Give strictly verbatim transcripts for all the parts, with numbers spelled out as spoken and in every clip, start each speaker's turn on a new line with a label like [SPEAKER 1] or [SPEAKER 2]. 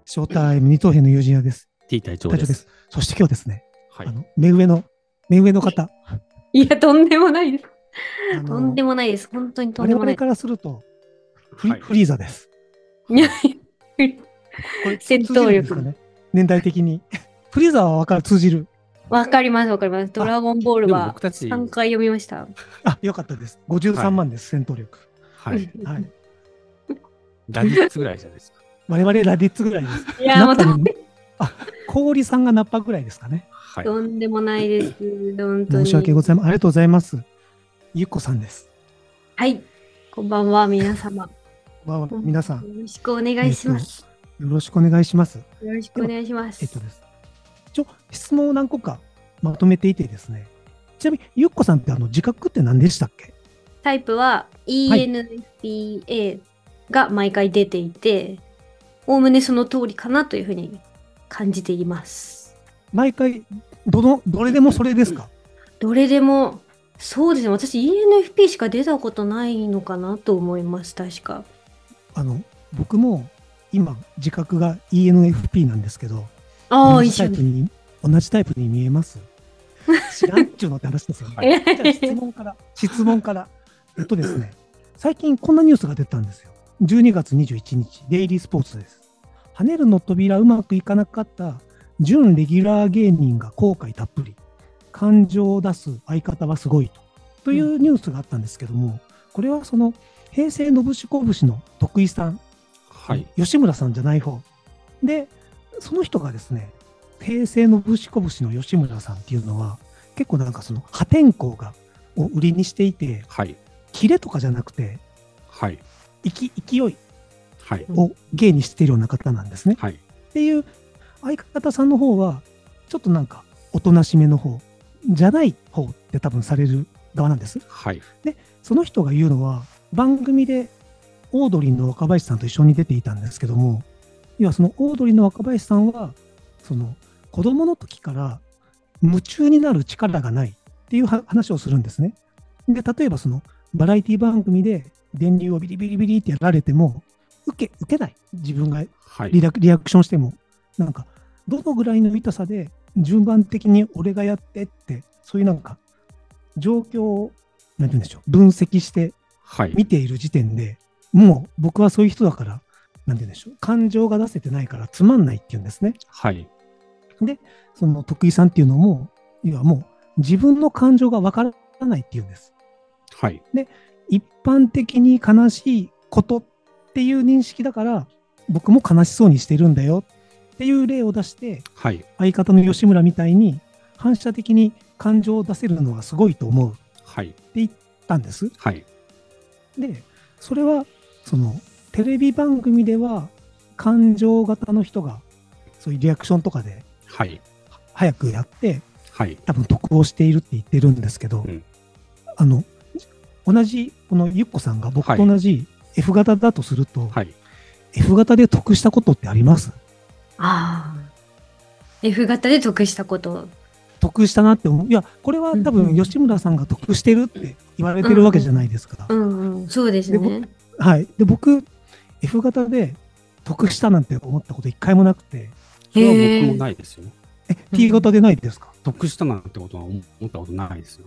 [SPEAKER 1] ショータイム二等兵の友人屋です。
[SPEAKER 2] T 隊長
[SPEAKER 1] 隊長です。
[SPEAKER 2] です。
[SPEAKER 1] そして今日ですね、
[SPEAKER 2] はい
[SPEAKER 1] あ。の目上の目上の方、
[SPEAKER 3] いや、とんでもないです。
[SPEAKER 1] あ
[SPEAKER 3] とん
[SPEAKER 1] の
[SPEAKER 3] でもないです。本当にとん
[SPEAKER 1] 我
[SPEAKER 3] でもない。
[SPEAKER 1] 々からするとフリ,、
[SPEAKER 2] はい
[SPEAKER 1] フリーザです。
[SPEAKER 3] いや、
[SPEAKER 1] これ
[SPEAKER 3] 戦
[SPEAKER 1] 通じ
[SPEAKER 3] 闘力。
[SPEAKER 1] るんですかね。年代的にフリーザは分かる通じる。
[SPEAKER 3] わかります、わかります。ドラゴンボール
[SPEAKER 2] でも
[SPEAKER 3] は
[SPEAKER 2] 僕たち
[SPEAKER 3] さんかい読みました。
[SPEAKER 1] あ、よかったです。ごじゅうさんまんです、戦闘力。
[SPEAKER 2] はい。
[SPEAKER 1] はい。
[SPEAKER 2] ラディッツぐらいじゃないですか。
[SPEAKER 1] 我々ラディッツぐらいです。
[SPEAKER 3] いや、もうと
[SPEAKER 1] ナッパにあ、氷さんがナッパぐらいですかね。
[SPEAKER 2] はい。
[SPEAKER 3] とんでもないです。本当に。
[SPEAKER 1] 申し訳ございません。ありがとうございます。ゆっこさんです。
[SPEAKER 3] はい。こんばんは、皆様。
[SPEAKER 1] わわ皆さん、
[SPEAKER 3] よろしくお願いします。
[SPEAKER 1] よろしくお願いします。
[SPEAKER 3] よろしくお願いします。
[SPEAKER 1] えっとです。一応質問を何個かまとめていてですね。ちなみにゆっこさんってあの自覚って何でしたっけ？
[SPEAKER 3] タイプは イーエヌエフピーエー が毎回出ていて、おおむねその通りかなというふうに感じています。
[SPEAKER 1] 毎回どのどれでもそれですか？
[SPEAKER 3] どれでも、そうですね。私 イーエヌエフピー しか出たことないのかなと思います。確か。
[SPEAKER 1] あの僕も今自覚が イーエヌエフピー なんですけど、
[SPEAKER 3] ああ、
[SPEAKER 1] 同じ
[SPEAKER 3] 一緒に。
[SPEAKER 1] タイプに同じタイプに見えます。知らんっちゅうのって話ですよね。じゃあ質問から質問からえっとですね、最近こんなニュースが出たんですよ。じゅうにがつにじゅういちにち、デイリースポーツです。跳ねるの扉うまくいかなかった準レギュラー芸人が後悔たっぷり。感情を出す相方はすごいと。というニュースがあったんですけども、これはその平成のぶしこぶしの徳井さん、
[SPEAKER 2] はい。
[SPEAKER 1] 吉村さんじゃない方。で、その人がですね、平成のぶしこぶしの吉村さんっていうのは、結構なんかその破天荒がを売りにしていて、
[SPEAKER 2] はい。
[SPEAKER 1] キレとかじゃなくて、
[SPEAKER 2] はい。
[SPEAKER 1] いき勢い
[SPEAKER 2] はい。
[SPEAKER 1] を芸にしているような方なんですね。
[SPEAKER 2] はい。
[SPEAKER 1] っていう相方さんの方は、ちょっとなんかおとなしめの方じゃない方って多分される側なんです。
[SPEAKER 2] はい。
[SPEAKER 1] その人が言うのは、番組でオードリーの若林さんと一緒に出ていたんですけども、要はそのオードリーの若林さんは、その子供の時から夢中になる力がないっていうは話をするんですね。で、例えばそのバラエティ番組で電流をビリビリビリってやられても、受け、受けない。自分が
[SPEAKER 2] はい。
[SPEAKER 1] リラリアクションしても、なんか、どのぐらいの痛さで順番的に俺がやってって、そういうなんか、状況を、なんて言うんでしょう、分析して
[SPEAKER 2] はい。
[SPEAKER 1] 見ている時点で、もう僕はそういう人だから、なんて言うんでしょう、感情が出せてないからつまんないって言うんですね。
[SPEAKER 2] はい。
[SPEAKER 1] で、その徳井さんっていうのも、要はもう自分の感情がわからないっていうんです。
[SPEAKER 2] はい。
[SPEAKER 1] 一般的に悲しいことっていう認識だから、僕も悲しそうにしてるんだよっていう例を出して、
[SPEAKER 2] はい。
[SPEAKER 1] 相方の吉村みたいに反射的に感情を出せるのはすごいと思うって
[SPEAKER 2] はい。
[SPEAKER 1] 言ったんです。
[SPEAKER 2] はい。
[SPEAKER 1] で、それは、その、テレビ番組では感情型の人が、そういうリアクションとかで
[SPEAKER 2] はい。
[SPEAKER 1] 早くやって、
[SPEAKER 2] はい。
[SPEAKER 1] 多分得をしているって言ってるんですけど、
[SPEAKER 2] うん
[SPEAKER 1] あの、同じ、このゆっこさんが僕と同じ F 型だとすると、
[SPEAKER 2] はい。
[SPEAKER 1] F 型で得したことってあります？
[SPEAKER 3] ああ。F 型で得したこと。
[SPEAKER 1] 得したなって思う。いや、これは多分吉村さんが得してるって言われてるわけじゃないですか。
[SPEAKER 3] うんうん。そうです
[SPEAKER 1] で
[SPEAKER 3] ね。
[SPEAKER 1] はい。で、僕、F 型で得したなんて思ったこと一回もなくて、
[SPEAKER 2] それは僕も
[SPEAKER 3] へえ。
[SPEAKER 2] ないですよ。
[SPEAKER 1] え、T 型でないですか？
[SPEAKER 2] 得したなんてことは思ったことないですよ。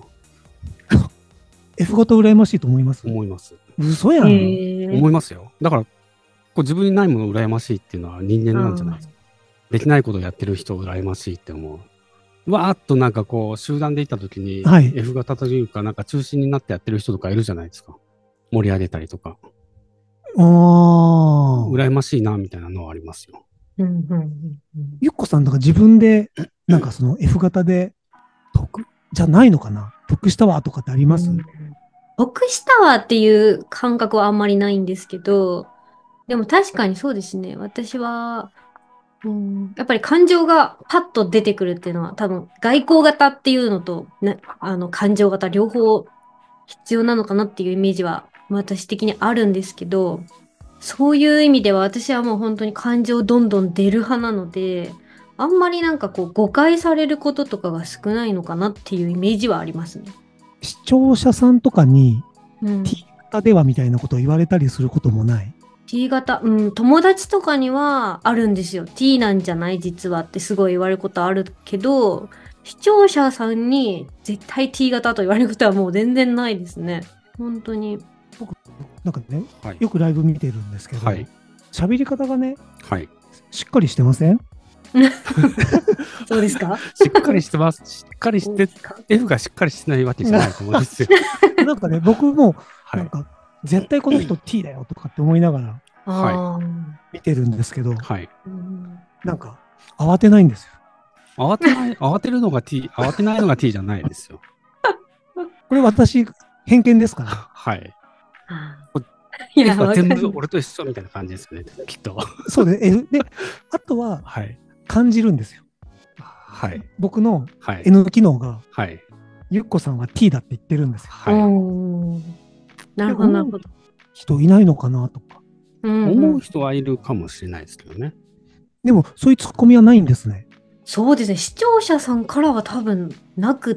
[SPEAKER 1] F 型羨ましいと思います。
[SPEAKER 2] 思います。
[SPEAKER 1] 嘘やん。
[SPEAKER 3] へえ。
[SPEAKER 2] 思いますよ。だから、こう自分にないものを羨ましいっていうのは人間なんじゃないですか。できないことをやってる人を羨ましいって思う。わーっとなんかこう、集団でいたときに、
[SPEAKER 1] はい
[SPEAKER 2] F 型というか、なんか中心になってやってる人とかいるじゃないですか。盛り上げたりとか。
[SPEAKER 1] ああ。
[SPEAKER 2] 羨ましいな、みたいなのはありますよ。
[SPEAKER 3] うんうんうんうん
[SPEAKER 1] ゆっこさん、だから自分で、なんかその F 型で得じゃないのかな、得したわとかってあります？
[SPEAKER 3] うん得したわっていう感覚はあんまりないんですけど、でも確かにそうですね。私は、うん、やっぱり感情がパッと出てくるっていうのは多分外交型っていうのと、ね、あの感情型両方必要なのかなっていうイメージは私的にあるんですけど、そういう意味では私はもう本当に感情どんどん出る派なので、あんまりなんかこう誤解されることとかが少ないのかなっていうイメージはありますね。
[SPEAKER 1] 視聴者さんとかに
[SPEAKER 3] うん、
[SPEAKER 1] T 型ではみたいなことを言われたりすることもない？
[SPEAKER 3] T 型、うん、友達とかにはあるんですよ。T なんじゃない実はってすごい言われることあるけど、視聴者さんに絶対 T 型と言われることはもう全然ないですね。本当に。
[SPEAKER 1] なんかね、
[SPEAKER 2] はい。
[SPEAKER 1] よくライブ見てるんですけど、
[SPEAKER 2] はい。
[SPEAKER 1] 喋り方がね、
[SPEAKER 2] はい。
[SPEAKER 1] しっかりしてません？
[SPEAKER 3] そうですか？
[SPEAKER 2] しっかりしてます。しっかりして、F がしっかりしてないわけじゃないと思うんですよ。
[SPEAKER 1] なんかね、僕も、
[SPEAKER 2] は
[SPEAKER 1] ないん。か、絶対この人 T だよとかって思いながら
[SPEAKER 3] あ
[SPEAKER 1] 見てるんですけど、
[SPEAKER 2] はい。
[SPEAKER 3] ーうん
[SPEAKER 1] なんか、慌てないんですよ。
[SPEAKER 2] 慌てない、慌てるのが T、慌てないのが T じゃないですよ。
[SPEAKER 1] これ私、偏見ですから。
[SPEAKER 2] はい。
[SPEAKER 3] あ
[SPEAKER 2] こ
[SPEAKER 3] ーいや、
[SPEAKER 2] F は
[SPEAKER 3] わかる。
[SPEAKER 2] 全部俺と一緒みたいな感じですよね、きっと。
[SPEAKER 1] そうで、F で、あとは
[SPEAKER 2] はい。
[SPEAKER 1] 感じるんですよ。
[SPEAKER 2] はい。
[SPEAKER 1] 僕の
[SPEAKER 2] はい。
[SPEAKER 1] N 機能が、
[SPEAKER 2] はい。
[SPEAKER 1] ゆっこさんは T だって言ってるんですよ。
[SPEAKER 2] はい。
[SPEAKER 3] おーなるほど、なるほど。
[SPEAKER 1] 人いないのかなとか。
[SPEAKER 3] うんうん
[SPEAKER 2] 思う人はいるかもしれないですけどね。
[SPEAKER 1] でも、そういうツッコミはないんですね。
[SPEAKER 3] そうですね。視聴者さんからは多分なくって、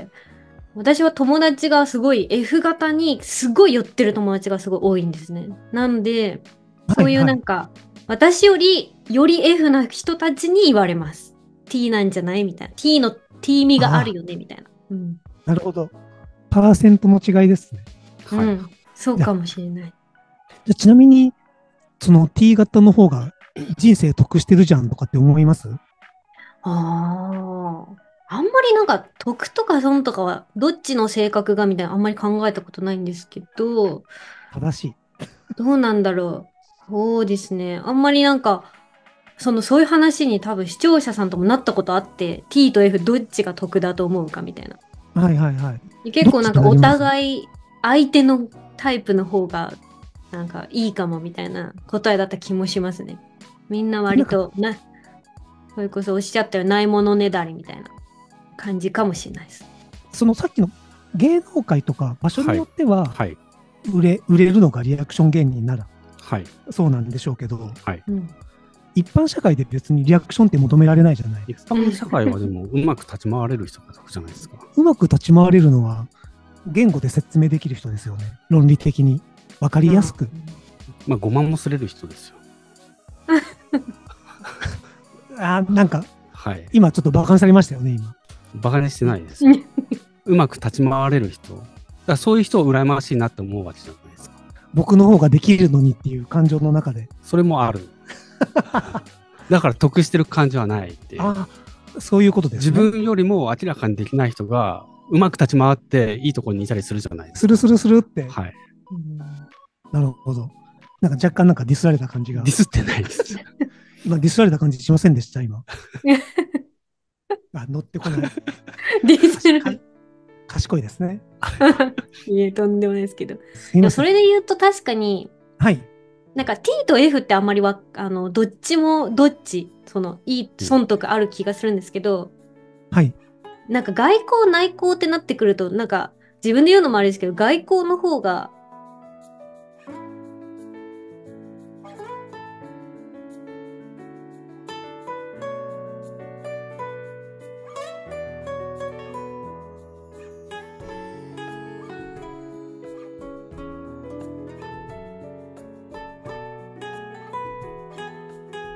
[SPEAKER 3] 私は友達がすごい F 型にすごい寄ってる友達がすごい多いんですね。なんで、そういうなんか、私よりより F な人たちに言われます。T なんじゃないみたいな。T の T 味があるよねみたいな。うん。
[SPEAKER 1] なるほど。パーセントの違いですね。
[SPEAKER 2] はい。
[SPEAKER 3] うん。そうかもしれない。
[SPEAKER 1] じゃあちなみに、その T 型の方が人生得してるじゃんとかって思います？
[SPEAKER 3] ああ。あんまりなんか得とか損とかはどっちの性格がみたいなあんまり考えたことないんですけど、
[SPEAKER 1] 正しい。
[SPEAKER 3] どうなんだろう。そうですね。あんまりなんか、そのそういう話に多分視聴者さんともなったことあって、T と F どっちが得だと思うかみたいな。
[SPEAKER 1] はいはいはい。
[SPEAKER 3] 結構なんかお
[SPEAKER 1] どっちとなります？
[SPEAKER 3] 互い相手のタイプの方がなんかいいかもみたいな答えだった気もしますね。みんな割とな、それこそおっしゃったようないものねだりみたいな感じかもしれないです。
[SPEAKER 1] そのさっきの芸能界とか場所によっては、
[SPEAKER 2] はい。
[SPEAKER 1] 売れ、売れるのがリアクション芸人なら
[SPEAKER 2] はい。
[SPEAKER 1] そうなんでしょうけど、
[SPEAKER 2] はい。
[SPEAKER 3] うん。
[SPEAKER 1] 一般社会で別にリアクションって求められないじゃないですか。
[SPEAKER 2] 一般社会はでもうまく立ち回れる人が得じゃないですか。
[SPEAKER 1] うまく立ち回れるのは言語で説明できる人ですよね。論理的に分かりやすく。
[SPEAKER 2] まあ、ごまんもすれる人ですよ。
[SPEAKER 1] あーなんか
[SPEAKER 2] はい。
[SPEAKER 1] 今ちょっと馬鹿にされましたよね、今。
[SPEAKER 2] バカにしてないですよ。うまく立ち回れる人。だからそういう人を羨ましいなって思うわけじゃないですか。
[SPEAKER 1] 僕の方ができるのにっていう感情の中で。
[SPEAKER 2] それもある。だから得してる感じはないっていう。
[SPEAKER 1] ああ、そういうことです
[SPEAKER 2] 自
[SPEAKER 1] ね。
[SPEAKER 2] 分よりも明らかにできない人がうまく立ち回っていいところにいたりするじゃないですか。
[SPEAKER 1] スルスルスルって。
[SPEAKER 2] はい。
[SPEAKER 3] うん
[SPEAKER 1] なるほど。なんか若干なんかディスられた感じが
[SPEAKER 2] ディ。スってないです。
[SPEAKER 1] 今ディスられた感じしませんでした、今。あ、乗ってこない。
[SPEAKER 3] ディスる。
[SPEAKER 1] か賢いですね。
[SPEAKER 3] いえ、とんでもないですけど。
[SPEAKER 1] すいません。
[SPEAKER 3] でもそれで言うと確かに、
[SPEAKER 1] はい。
[SPEAKER 3] なんか T と F ってあんまりわ、あの、どっちもどっち、その、いい損得ある気がするんですけど、
[SPEAKER 1] はい。
[SPEAKER 3] なんか外交内交ってなってくると、なんか自分で言うのもあれですけど、外交の方が